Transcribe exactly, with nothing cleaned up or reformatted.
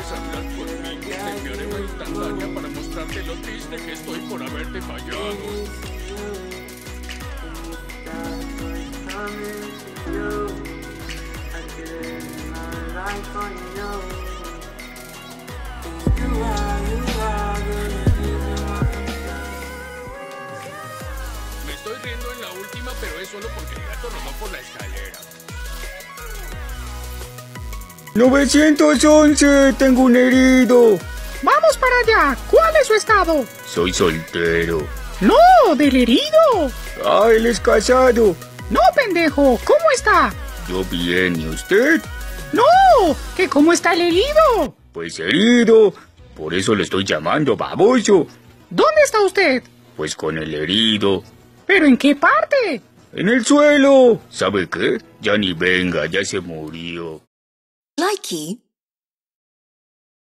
quieres hablar conmigo, te enviaré una instantánea para mostrarte lo triste que estoy por haberte fallado. Me estoy riendo en la última, pero es solo porque el gato rodó por la escalera. novecientos once, tengo un herido. Vamos para allá. ¿Cuál es su estado? Soy soltero. No, del herido. Ah, él es casado. No, pendejo. ¿Cómo está? Yo bien, ¿y usted? No, que cómo está el herido. Pues herido. Por eso le estoy llamando, baboso. ¿Dónde está usted? Pues con el herido. ¿Pero en qué parte? En el suelo. ¿Sabe qué? Ya ni venga, ya se murió. Likey